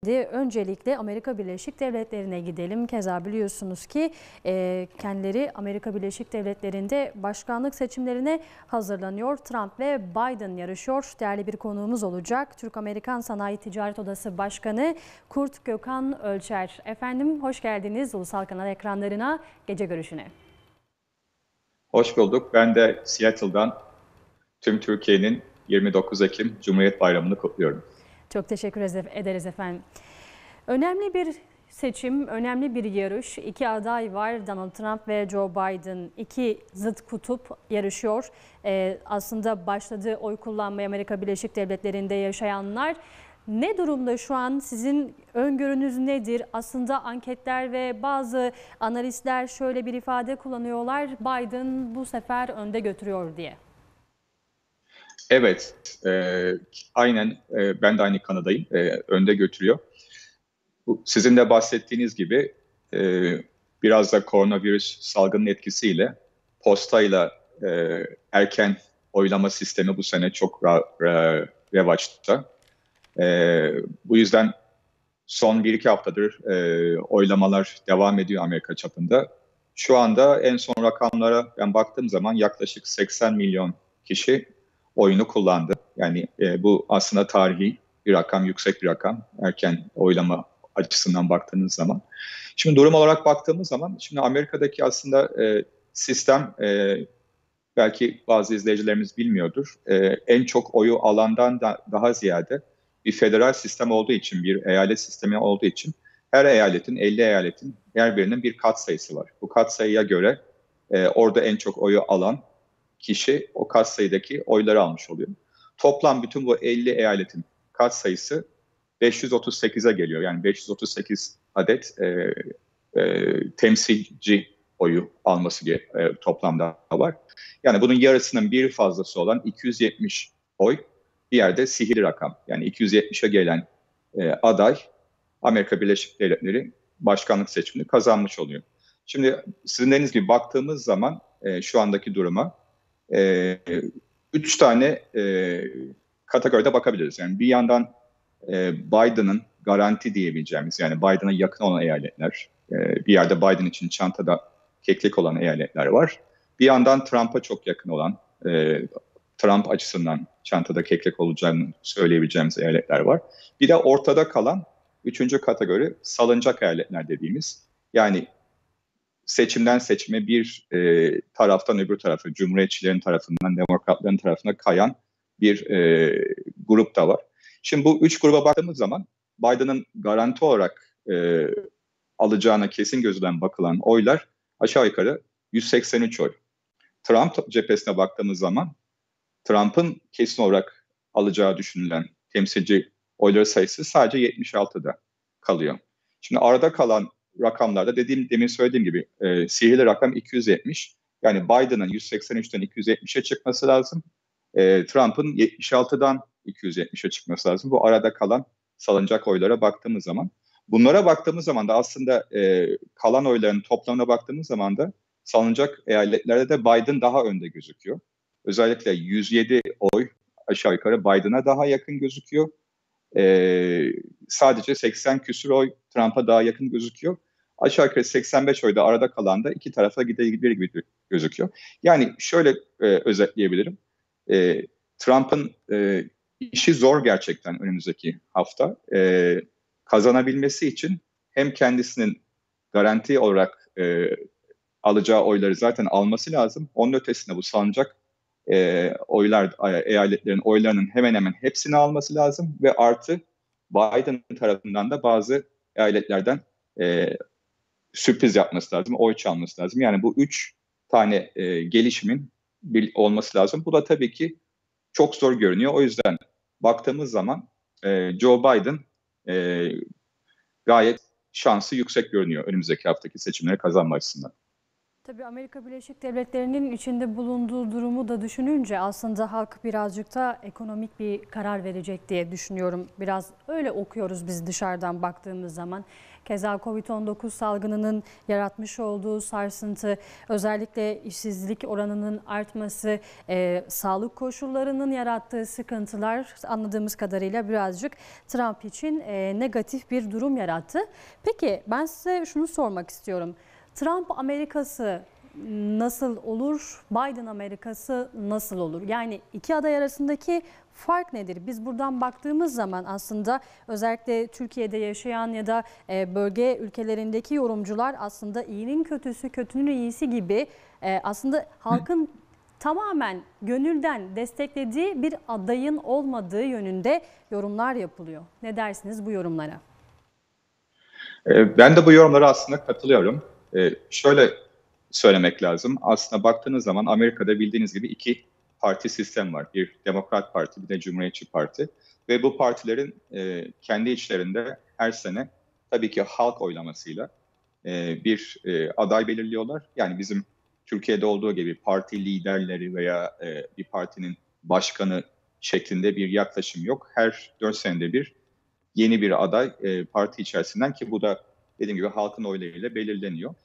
Öncelikle Amerika Birleşik Devletleri'ne gidelim. Keza biliyorsunuz ki kendileri Amerika Birleşik Devletleri'nde başkanlık seçimlerine hazırlanıyor. Trump ve Biden yarışıyor. Değerli bir konuğumuz olacak. Türk-Amerikan Sanayi Ticaret Odası Başkanı Kurt Gökhan Ölçer. Efendim hoş geldiniz Ulusal Kanal ekranlarına, gece görüşüne. Hoş bulduk. Ben de Seattle'dan tüm Türkiye'nin 29 Ekim Cumhuriyet Bayramı'nı kutluyorum. Çok teşekkür ederiz efendim. Önemli bir seçim, önemli bir yarış. İki aday var, Donald Trump ve Joe Biden. İki zıt kutup yarışıyor. Aslında başladı oy kullanmaya Amerika Birleşik Devletleri'nde yaşayanlar. Ne durumda şu an? Sizin öngörünüz nedir? Aslında anketler ve bazı analistler şöyle bir ifade kullanıyorlar. Biden bu sefer önde götürüyor diye. Evet, aynen ben de aynı kanadayım. Önde götürüyor. Sizin de bahsettiğiniz gibi biraz da koronavirüs salgının etkisiyle postayla erken oylama sistemi bu sene çok revaçta. Bu yüzden son 1-2 haftadır oylamalar devam ediyor Amerika çapında. Şu anda en son rakamlara ben baktığım zaman yaklaşık 80 milyon kişi oyunu kullandı. Yani bu aslında tarihi bir rakam, yüksek bir rakam. Erken oylama açısından baktığınız zaman. Şimdi durum olarak baktığımız zaman, şimdi Amerika'daki aslında sistem belki bazı izleyicilerimiz bilmiyordur. En çok oyu alandan daha ziyade bir federal sistem olduğu için, bir eyalet sistemi olduğu için her eyaletin, 50 eyaletin her birinin bir katsayısı var. Bu katsayıya göre orada en çok oyu alan kişi o katsayıdaki oyları almış oluyor. Toplam bütün bu 50 eyaletin katsayısı 538'e geliyor. Yani 538 adet temsilci oyu alması toplamda var. Yani bunun yarısının bir fazlası olan 270 oy bir yerde sihirli rakam. Yani 270'e gelen aday Amerika Birleşik Devletleri başkanlık seçimini kazanmış oluyor. Şimdi sizin dediğiniz gibi baktığımız zaman şu andaki duruma 3 tane kategoride bakabiliriz. Yani bir yandan Biden'ın garanti diyebileceğimiz, yani Biden'a yakın olan eyaletler, bir yerde Biden için çantada keklik olan eyaletler var. Bir yandan Trump'a çok yakın olan, Trump açısından çantada keklik olacağını söyleyebileceğimiz eyaletler var. Bir de ortada kalan üçüncü kategori salınacak eyaletler dediğimiz. Yani seçimden seçime bir taraftan öbür tarafa, Cumhuriyetçilerin tarafından, Demokratların tarafına kayan bir grup da var. Şimdi bu üç gruba baktığımız zaman Biden'ın garanti olarak alacağına kesin gözünden bakılan oylar aşağı yukarı 183 oy. Trump cephesine baktığımız zaman Trump'ın kesin olarak alacağı düşünülen temsilci oyları sayısı sadece 76'da kalıyor. Şimdi arada kalan rakamlarda demin söylediğim gibi sihirli rakam 270. Yani Biden'ın 183'ten 270'e çıkması lazım. Trump'ın 76'dan 270'e çıkması lazım. Bu arada kalan salınacak oylara baktığımız zaman. Bunlara baktığımız zaman da aslında kalan oyların toplamına baktığımız zaman da salınacak eyaletlerde de Biden daha önde gözüküyor. Özellikle 107 oy aşağı yukarı Biden'a daha yakın gözüküyor. Sadece 80 küsur oy Trump'a daha yakın gözüküyor. Aşağı yukarı 85 oyda arada kalan da iki tarafa gidebilir gibi gözüküyor. Yani şöyle özetleyebilirim. Trump'ın işi zor gerçekten önümüzdeki hafta. Kazanabilmesi için hem kendisinin garanti olarak alacağı oyları zaten alması lazım. Onun ötesinde bu salınacak eyaletlerin oylarının hemen hemen hepsini alması lazım ve artı Biden tarafından da bazı eyaletlerden sürpriz yapması lazım, oy çalması lazım. Yani bu 3 tane gelişimin olması lazım. Bu da tabii ki çok zor görünüyor. O yüzden baktığımız zaman Joe Biden gayet şansı yüksek görünüyor önümüzdeki haftaki seçimleri kazanma açısından. Tabii Amerika Birleşik Devletleri'nin içinde bulunduğu durumu da düşününce aslında halk birazcık da ekonomik bir karar verecek diye düşünüyorum. Biraz öyle okuyoruz biz dışarıdan baktığımız zaman. Keza Covid-19 salgınının yaratmış olduğu sarsıntı, özellikle işsizlik oranının artması, sağlık koşullarının yarattığı sıkıntılar anladığımız kadarıyla birazcık Trump için negatif bir durum yarattı. Peki ben size şunu sormak istiyorum. Trump Amerikası nasıl olur? Biden Amerikası nasıl olur? Yani iki aday arasındaki fark nedir? Biz buradan baktığımız zaman aslında özellikle Türkiye'de yaşayan ya da bölge ülkelerindeki yorumcular aslında iyinin kötüsü, kötünün iyisi gibi aslında halkın tamamen gönülden desteklediği bir adayın olmadığı yönünde yorumlar yapılıyor. Ne dersiniz bu yorumlara? Ben de bu yorumlara aslında katılıyorum. Şöyle söylemek lazım. Aslında baktığınız zaman Amerika'da bildiğiniz gibi iki parti sistem var. Bir Demokrat Parti, bir de Cumhuriyetçi Parti. Ve bu partilerin kendi içlerinde her sene tabii ki halk oylamasıyla bir aday belirliyorlar. Yani bizim Türkiye'de olduğu gibi parti liderleri veya bir partinin başkanı şeklinde bir yaklaşım yok. Her 4 senede bir yeni bir aday parti içerisinden, ki bu da dediğim gibi halkın oylarıyla belirleniyor.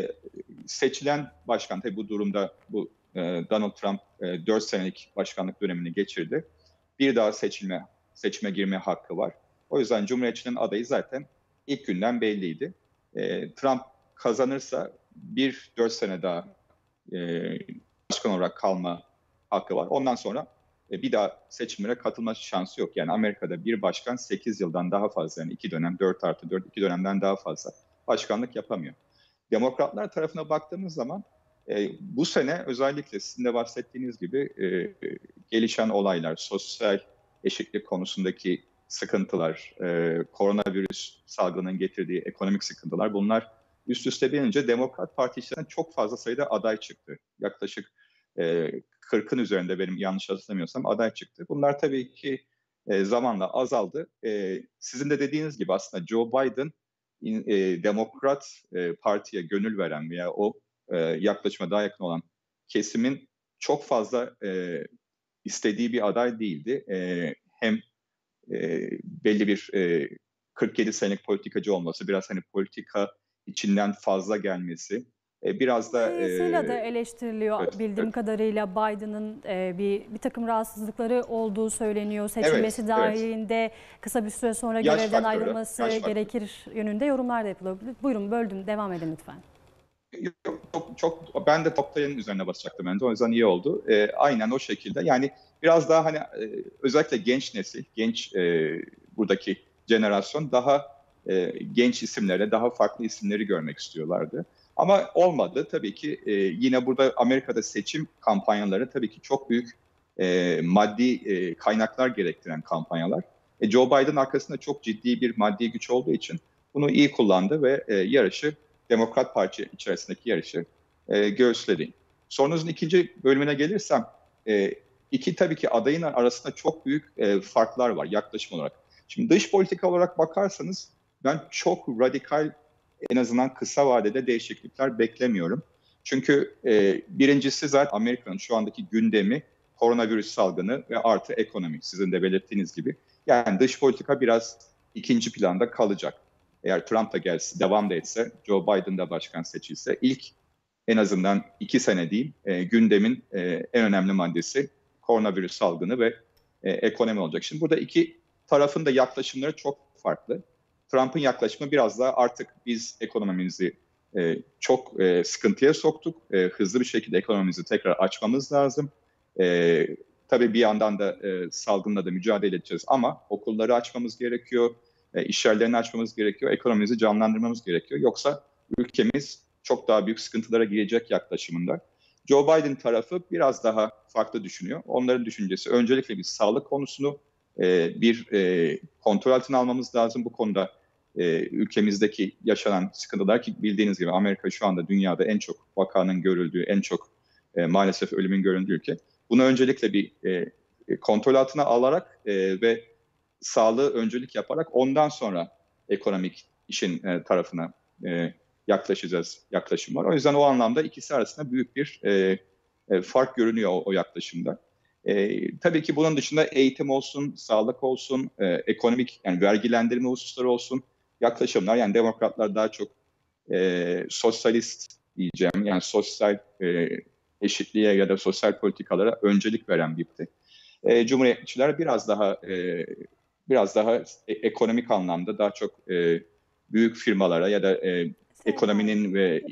Seçilen başkan tabii bu durumda Donald Trump 4 senelik başkanlık dönemini geçirdi. Bir daha seçime girme hakkı var. O yüzden Cumhuriyetçinin adayı zaten ilk günden belliydi. Trump kazanırsa 4 sene daha e, başkan olarak kalma hakkı var. Ondan sonra bir daha seçimlere katılma şansı yok. Yani Amerika'da bir başkan 8 yıldan daha fazla, yani 2 dönem 4+4 2 dönemden daha fazla başkanlık yapamıyor. Demokratlar tarafına baktığımız zaman bu sene özellikle sizin de bahsettiğiniz gibi gelişen olaylar, sosyal eşitlik konusundaki sıkıntılar, koronavirüs salgının getirdiği ekonomik sıkıntılar, bunlar üst üste binince Demokrat Parti içerisinden çok fazla sayıda aday çıktı. Yaklaşık 40'ın üzerinde, benim yanlış hatırlamıyorsam, aday çıktı. Bunlar tabii ki zamanla azaldı. Sizin de dediğiniz gibi aslında Joe Biden Demokrat Parti'ye gönül veren veya o yaklaşıma daha yakın olan kesimin çok fazla istediği bir aday değildi. Hem belli bir 47 senelik politikacı olması, biraz hani politika içinden fazla gelmesi, biraz da Dolayısıyla da eleştiriliyor evet, bildiğim evet, kadarıyla Biden'ın bir takım rahatsızlıkları olduğu söyleniyor. evet, Seçilmesi evet. dahilinde kısa bir süre sonra Yaş görevden faktörü, ayrılması yaş faktörü. gerekir yönünde yorumlar da yapılıyor. Buyurun böldüm, devam edin lütfen. Ben de Oktay'ın üzerine basacaktım bence. O yüzden iyi oldu. Aynen o şekilde. Yani biraz daha hani özellikle genç nesil, buradaki jenerasyon daha genç isimlere, daha farklı isimleri görmek istiyorlardı. Ama olmadı. Tabii ki yine burada Amerika'da seçim kampanyaları tabii ki çok büyük maddi kaynaklar gerektiren kampanyalar. Joe Biden arkasında çok ciddi bir maddi güç olduğu için bunu iyi kullandı ve Demokrat Parti içerisindeki yarışı göğüsledi. Sorunuzun ikinci bölümüne gelirsem, iki tabii ki adayın arasında çok büyük farklar var yaklaşım olarak. Şimdi dış politika olarak bakarsanız ben çok radikal, en azından kısa vadede değişiklikler beklemiyorum. Çünkü birincisi zaten Amerika'nın şu andaki gündemi koronavirüs salgını ve artı ekonomi, sizin de belirttiğiniz gibi. Yani dış politika biraz ikinci planda kalacak. Eğer Trump da gelse, devam da etse, Joe Biden da başkan seçilse, ilk en azından 2 sene değil, gündemin en önemli maddesi koronavirüs salgını ve ekonomi olacak. Şimdi burada iki tarafın da yaklaşımları çok farklı. Trump'ın yaklaşımı biraz daha artık biz ekonomimizi çok sıkıntıya soktuk. Hızlı bir şekilde ekonomimizi tekrar açmamız lazım. Tabii bir yandan da salgınla da mücadele edeceğiz ama okulları açmamız gerekiyor, iş yerlerini açmamız gerekiyor, ekonomimizi canlandırmamız gerekiyor. Yoksa ülkemiz çok daha büyük sıkıntılara girecek yaklaşımında. Joe Biden tarafı biraz daha farklı düşünüyor. Onların düşüncesi öncelikle bir sağlık konusunu kontrol altına almamız lazım. Bu konuda ülkemizdeki yaşanan sıkıntılar, ki bildiğiniz gibi Amerika şu anda dünyada en çok vakanın görüldüğü, en çok maalesef ölümün görüldüğü ülke. Bunu öncelikle bir kontrol altına alarak ve sağlığı öncelik yaparak ondan sonra ekonomik işin tarafına yaklaşacağız yaklaşım var. O yüzden o anlamda ikisi arasında büyük bir fark görünüyor o yaklaşımda. Tabii ki bunun dışında eğitim olsun, sağlık olsun, ekonomik yani vergilendirme hususları olsun yaklaşımlar. Yani demokratlar daha çok sosyalist diyeceğim yani sosyal eşitliğe ya da sosyal politikalara öncelik veren bir parti. Cumhuriyetçiler biraz daha ekonomik anlamda daha çok büyük firmalara ya da ekonominin ve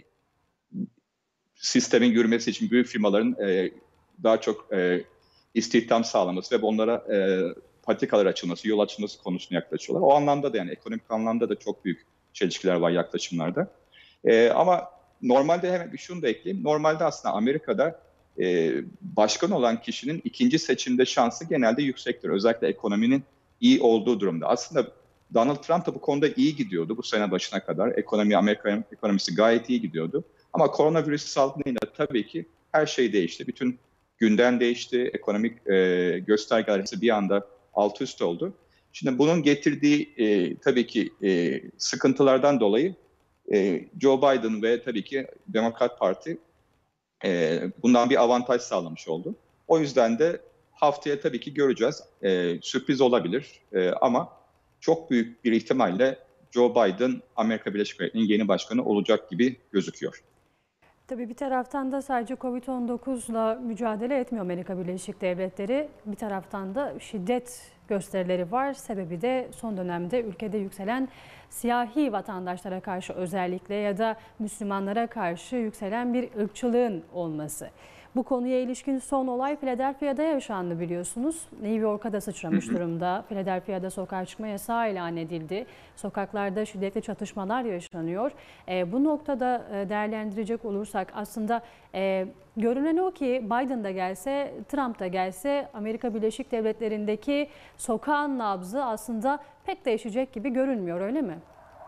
sistemin yürümesi için büyük firmaların daha çok istihdam sağlaması ve onlara patikalar açılması, yol açılması konusuna yaklaşıyorlar. O anlamda da yani ekonomik anlamda da çok büyük çelişkiler var yaklaşımlarda. Ama normalde hemen şunu da ekleyeyim. Normalde aslında Amerika'da başkan olan kişinin ikinci seçimde şansı genelde yüksektir. Özellikle ekonominin iyi olduğu durumda. Aslında Donald Trump da bu konuda iyi gidiyordu bu sene başına kadar. Amerika ekonomisi gayet iyi gidiyordu. Ama koronavirüs salgınıyla tabii ki her şey değişti. Bütün gündem değişti. Ekonomik göstergeler hepsi bir anda alt üst oldu. Şimdi bunun getirdiği tabii ki sıkıntılardan dolayı Joe Biden ve tabii ki Demokrat Parti bundan bir avantaj sağlamış oldu. O yüzden de haftaya tabii ki göreceğiz. Sürpriz olabilir ama çok büyük bir ihtimalle Joe Biden Amerika Birleşik Devletleri'nin yeni başkanı olacak gibi gözüküyor. Tabii bir taraftan da sadece Covid-19'la mücadele etmiyor Amerika Birleşik Devletleri. Bir taraftan da şiddet gösterileri var. Sebebi de son dönemde ülkede yükselen siyahi vatandaşlara karşı özellikle ya da Müslümanlara karşı yükselen bir ırkçılığın olması. Bu konuya ilişkin son olay Philadelphia'da yaşandı biliyorsunuz. New York'a da sıçramış durumda. Philadelphia'da sokağa çıkma yasağı ilan edildi. Sokaklarda şiddetli çatışmalar yaşanıyor. Bu noktada değerlendirecek olursak aslında görünen o ki Biden da gelse, Trump da gelse Amerika Birleşik Devletleri'ndeki sokağın nabzı aslında pek değişecek gibi görünmüyor, öyle mi?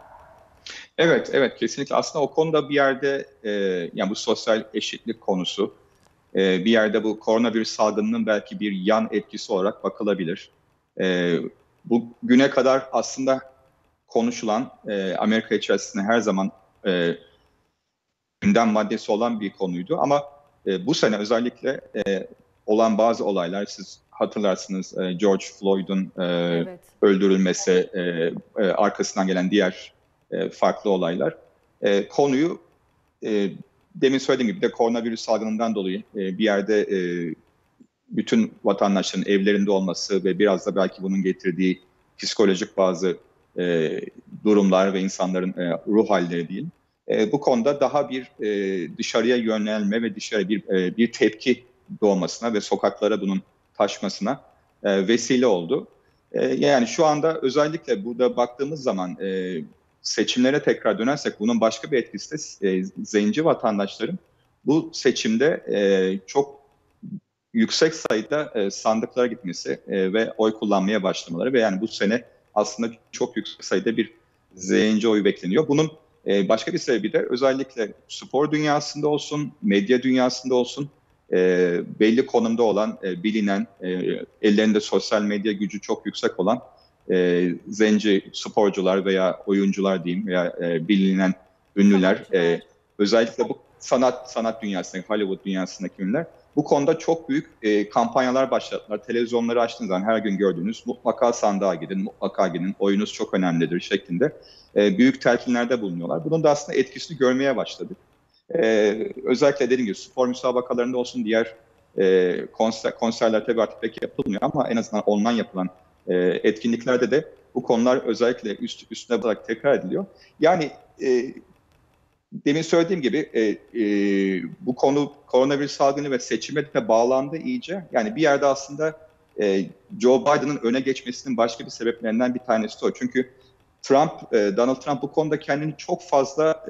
Evet kesinlikle. Aslında o konuda bir yerde yani bu sosyal eşitlik konusu bir yerde bu koronavirüs salgınının belki bir yan etkisi olarak bakılabilir. Bu güne kadar aslında konuşulan Amerika içerisinde her zaman gündem maddesi olan bir konuydu. Ama bu sene özellikle olan bazı olaylar, siz hatırlarsınız George Floyd'un Evet. öldürülmesi, arkasından gelen diğer farklı olaylar konuyu demin söylediğim gibi de koronavirüs salgınından dolayı bir yerde bütün vatandaşların evlerinde olması ve biraz da belki bunun getirdiği psikolojik bazı durumlar ve insanların ruh halleri diyeyim. Bu konuda daha bir dışarıya yönelme ve dışarı bir tepki doğmasına ve sokaklara bunun taşmasına vesile oldu. Yani şu anda özellikle burada baktığımız zaman seçimlere tekrar dönersek bunun başka bir etkisi de zenci vatandaşların bu seçimde çok yüksek sayıda sandıklara gitmesi ve oy kullanmaya başlamaları ve yani bu sene aslında çok yüksek sayıda bir zenci oyu bekleniyor. Bunun başka bir sebebi de özellikle spor dünyasında olsun, medya dünyasında olsun belli konumda olan, bilinen, ellerinde sosyal medya gücü çok yüksek olan zenci sporcular veya oyuncular diyeyim veya bilinen ünlüler, özellikle bu sanat dünyasındaki, Hollywood dünyasındaki ünlüler bu konuda çok büyük kampanyalar başlattılar. Televizyonları açtığınız zaman her gün gördüğünüz mutlaka sandığa gidin, mutlaka gidin, oyunuz çok önemlidir şeklinde büyük telkinlerde bulunuyorlar. Bunun da aslında etkisini görmeye başladık. Özellikle dediğim gibi spor müsabakalarında olsun, diğer konserler tabii artık pek yapılmıyor ama en azından online yapılan etkinliklerde de bu konular özellikle üstüne bakarak tekrar ediliyor. Yani demin söylediğim gibi bu konu koronavirüs salgını ve seçime de bağlandı iyice. Yani bir yerde aslında Joe Biden'ın öne geçmesinin başka bir sebeplerinden bir tanesi de o. Çünkü Donald Trump bu konuda kendini çok fazla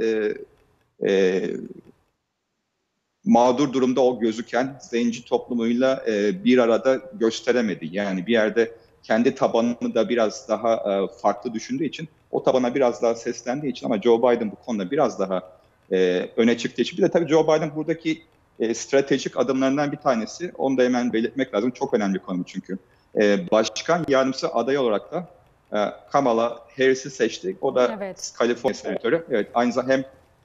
mağdur durumda o gözüken zenci toplumuyla bir arada gösteremedi. Yani bir yerde kendi tabanını da biraz daha farklı düşündüğü için, o tabana biraz daha seslendiği için ama Joe Biden bu konuda biraz daha öne çıktığı için. Bir de tabii Joe Biden buradaki stratejik adımlarından bir tanesi. Onu da hemen belirtmek lazım. Çok önemli konu çünkü. Başkan yardımcısı aday olarak da Kamala Harris'i seçti. O da Kaliforniya senatörü. Evet, aynı zamanda hem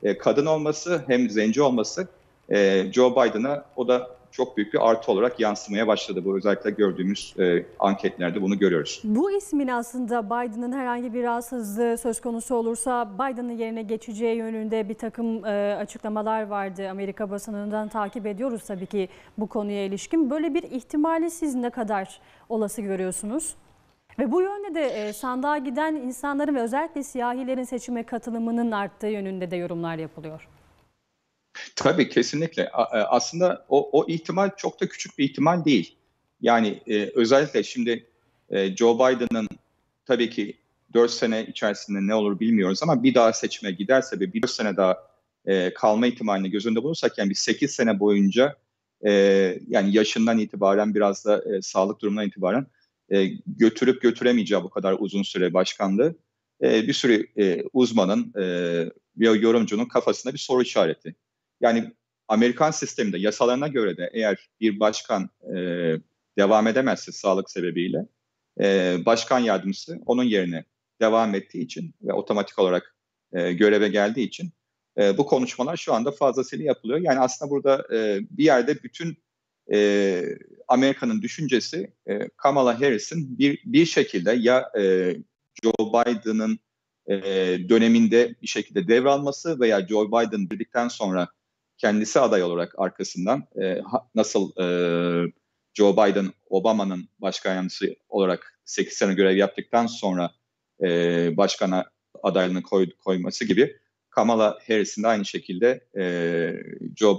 kadın olması hem zenci olması Joe Biden'a o da çok büyük bir artı olarak yansımaya başladı. Bu özellikle gördüğümüz anketlerde bunu görüyoruz. Bu ismin aslında Biden'ın herhangi bir rahatsızlığı söz konusu olursa Biden'ın yerine geçeceği yönünde bir takım açıklamalar vardı. Amerika basınından takip ediyoruz tabii ki bu konuya ilişkin. Böyle bir ihtimali siz ne kadar olası görüyorsunuz? Ve bu yönde de sandığa giden insanların ve özellikle siyahilerin seçime katılımının arttığı yönünde de yorumlar yapılıyor. Tabii kesinlikle. Aslında o ihtimal çok da küçük bir ihtimal değil. Yani özellikle şimdi Joe Biden'ın tabii ki 4 sene içerisinde ne olur bilmiyoruz ama bir daha seçime giderse ve bir 4 sene daha kalma ihtimalini göz önünde bulursak yani bir 8 sene boyunca yani yaşından itibaren biraz da sağlık durumundan itibaren götürüp götüremeyeceği bu kadar uzun süre başkanlığı bir sürü uzmanın ve yorumcunun kafasında bir soru işareti. Yani Amerikan sisteminde yasalarına göre de eğer bir başkan devam edemezse sağlık sebebiyle başkan yardımcısı onun yerine devam ettiği için ve otomatik olarak göreve geldiği için bu konuşmalar şu anda fazlasıyla yapılıyor. Yani aslında burada bir yerde bütün Amerika'nın düşüncesi Kamala Harris'in bir şekilde ya Joe Biden'ın döneminde bir şekilde devralması veya Joe Biden girdikten sonra kendisi aday olarak arkasından nasıl Joe Biden Obama'nın başkan yardımcısı olarak 8 sene görev yaptıktan sonra başkana adaylığını koyması gibi Kamala Harris'in de aynı şekilde Joe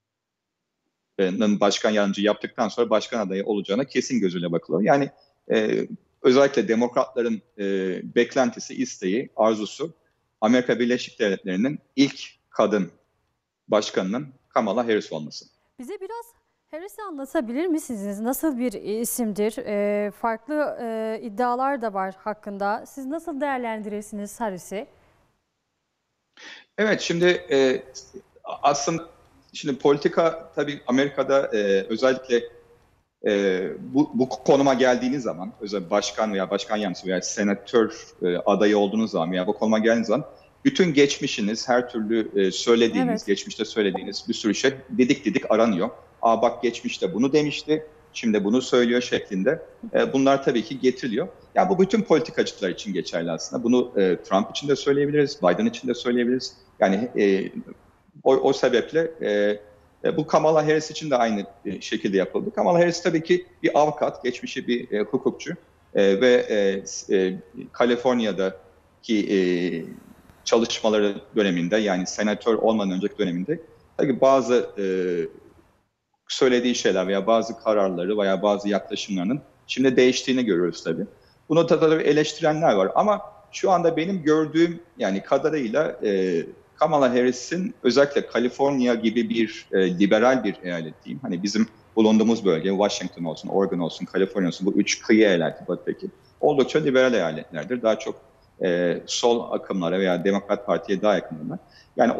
Biden'ın başkan yardımcısı yaptıktan sonra başkan adayı olacağına kesin gözüyle bakılıyor. Yani özellikle demokratların beklentisi, isteği, arzusu Amerika Birleşik Devletleri'nin ilk kadın başkanının Kamala Harris olması. Bize biraz Harris'i anlatabilir misiniz? Nasıl bir isimdir? Farklı iddialar da var hakkında. Siz nasıl değerlendirirsiniz Harris'i? Evet, şimdi aslında şimdi politika tabii Amerika'da özellikle bu konuma geldiğiniz zaman, özellikle başkan veya başkan yardımcısı veya senatör adayı olduğunuz zaman veya bu konuma geldiğiniz zaman bütün geçmişiniz, her türlü söylediğiniz, Evet. geçmişte söylediğiniz bir sürü şey didik didik aranıyor. Aa bak geçmişte bunu demişti, şimdi bunu söylüyor şeklinde. Bunlar tabii ki getiriliyor. Yani bu bütün politikacılar için geçerli aslında. Bunu Trump için de söyleyebiliriz, Biden için de söyleyebiliriz. Yani o sebeple bu Kamala Harris için de aynı şekilde yapıldı. Kamala Harris tabii ki bir avukat, geçmişi bir hukukçu ve Kaliforniya'daki çalışmaları döneminde yani senatör olmadan önceki döneminde tabii bazı söylediği şeyler veya bazı kararları veya bazı yaklaşımlarının şimdi değiştiğini görüyoruz tabii. Bunu tabii eleştirenler var ama şu anda benim gördüğüm yani kadarıyla Kamala Harris'in özellikle Kaliforniya gibi bir liberal bir eyalet diyeyim. Hani bizim bulunduğumuz bölge Washington olsun, Oregon olsun, Kaliforniya olsun bu üç kıyı eyaleti batıdaki oldukça liberal eyaletlerdir. Daha çok sol akımlara veya Demokrat Parti'ye daha yakınlar. Yani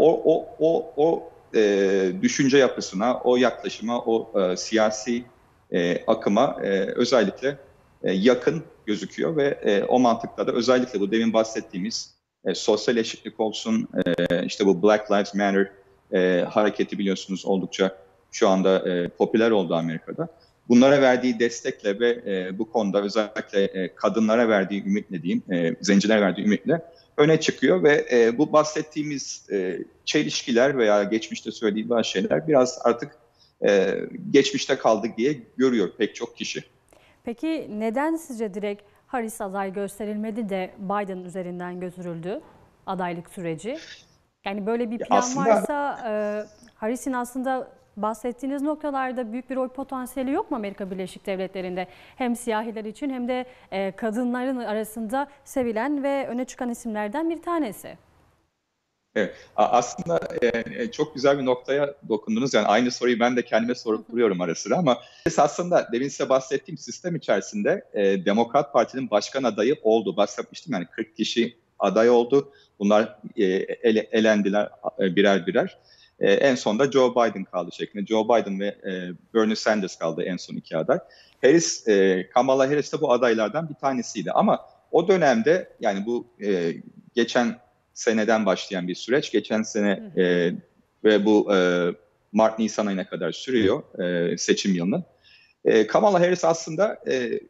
o düşünce yapısına, o yaklaşıma, o siyasi akıma özellikle yakın gözüküyor ve o mantıkla da özellikle bu demin bahsettiğimiz sosyal eşitlik olsun, işte bu Black Lives Matter hareketi biliyorsunuz oldukça şu anda popüler oldu Amerika'da. Bunlara verdiği destekle ve bu konuda özellikle kadınlara verdiği ümitle diyeyim, zencilere verdiği ümitle öne çıkıyor ve bu bahsettiğimiz çelişkiler veya geçmişte söylediği bazı şeyler biraz artık geçmişte kaldı diye görüyor pek çok kişi. Peki neden sizce direkt Harris aday gösterilmedi de Biden üzerinden götürüldü adaylık süreci? Yani böyle bir plan Aslında varsa Harris'in aslında bahsettiğiniz noktalarda büyük bir oy potansiyeli yok mu Amerika Birleşik Devletleri'nde? Hem siyahiler için hem de kadınların arasında sevilen ve öne çıkan isimlerden bir tanesi. evet, aslında çok güzel bir noktaya dokundunuz. Yani aynı soruyu ben de kendime sorup duruyorum ara sıra ama aslında demin size bahsettiğim sistem içerisinde Demokrat Parti'nin başkan adayı oldu. Bahsetmiştim yani 40 kişi aday oldu. Bunlar elendiler birer birer. En sonunda Joe Biden kaldı şeklinde. Joe Biden ve Bernie Sanders kaldı en son iki aday. Kamala Harris de bu adaylardan bir tanesiydi. Ama o dönemde yani bu geçen seneden başlayan bir süreç. Geçen sene ve bu Mart-Nisan ayına kadar sürüyor seçim yılının. Kamala Harris aslında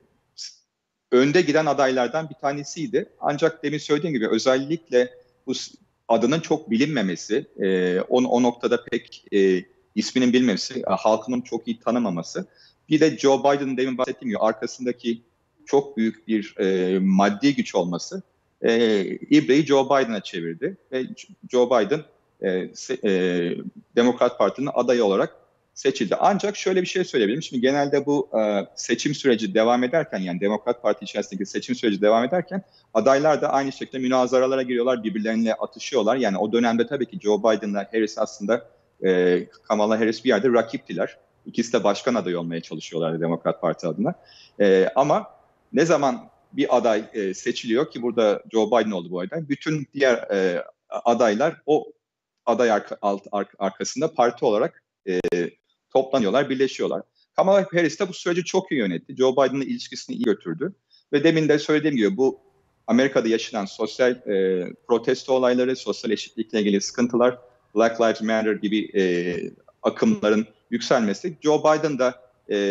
önde giden adaylardan bir tanesiydi. Ancak demin söylediğim gibi özellikle bu adının çok bilinmemesi, o noktada pek isminin bilmemesi, halkının çok iyi tanımaması. Bir de Joe Biden'ın demin bahsettiğim gibi arkasındaki çok büyük bir maddi güç olması ibreyi Joe Biden'a çevirdi. Ve Joe Biden Demokrat Parti'nin adayı olarak seçildi. Ancak şöyle bir şey söyleyebilirim. Şimdi genelde bu seçim süreci devam ederken, yani Demokrat Parti içerisindeki seçim süreci devam ederken adaylar da aynı şekilde münazaralara giriyorlar, birbirleriyle atışıyorlar. Yani o dönemde tabii ki Joe Biden'la Harris aslında Kamala Harris bir yerde rakiptiler. İkisi de başkan adayı olmaya çalışıyorlardı Demokrat Parti adına. Ama ne zaman bir aday seçiliyor ki burada Joe Biden oldu bu aday, bütün diğer adaylar o aday arkasında parti olarak toplanıyorlar, birleşiyorlar. Kamala Harris de bu süreci çok iyi yönetti. Joe Biden'la ilişkisini iyi götürdü. Ve demin de söylediğim gibi bu Amerika'da yaşanan sosyal protesto olayları, sosyal eşitlikle ilgili sıkıntılar, Black Lives Matter gibi akımların yükselmesi, Joe Biden da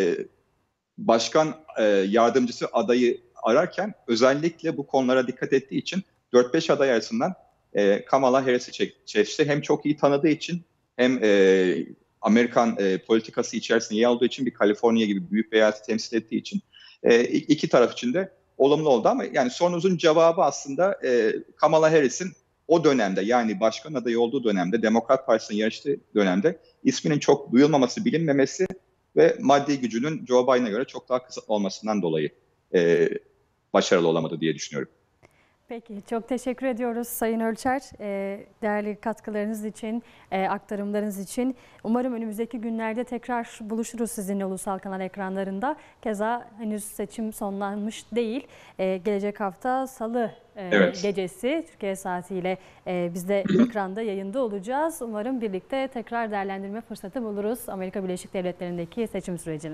başkan yardımcısı adayı ararken özellikle bu konulara dikkat ettiği için 4-5 aday arasından Kamala Harris'i seçti. Hem çok iyi tanıdığı için hem Amerikan politikası içerisinde yer olduğu için, bir Kaliforniya gibi büyük bir eyaleti temsil ettiği için iki taraf için de olumlu oldu. Ama yani sorunuzun cevabı aslında Kamala Harris'in o dönemde, yani başkan adayı olduğu dönemde, Demokrat Partisi'nin yarıştığı dönemde isminin çok duyulmaması, bilinmemesi ve maddi gücünün Joe Biden'a göre çok daha kısıtlı olmasından dolayı başarılı olamadı diye düşünüyorum. Peki, çok teşekkür ediyoruz Sayın Ölçer. Değerli katkılarınız için, aktarımlarınız için. Umarım önümüzdeki günlerde tekrar buluşuruz sizinle ulusal kanal ekranlarında. Keza henüz seçim sonlanmış değil. Gelecek hafta Salı gecesi Türkiye saatiyle biz de ekranda yayında olacağız. Umarım birlikte tekrar değerlendirme fırsatı buluruz Amerika Birleşik Devletleri'ndeki seçim sürecini.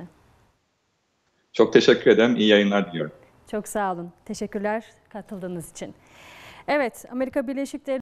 Çok teşekkür ederim. İyi yayınlar diliyorum. Çok sağ olun. Teşekkürler katıldığınız için. Evet, Amerika Birleşik Devletleri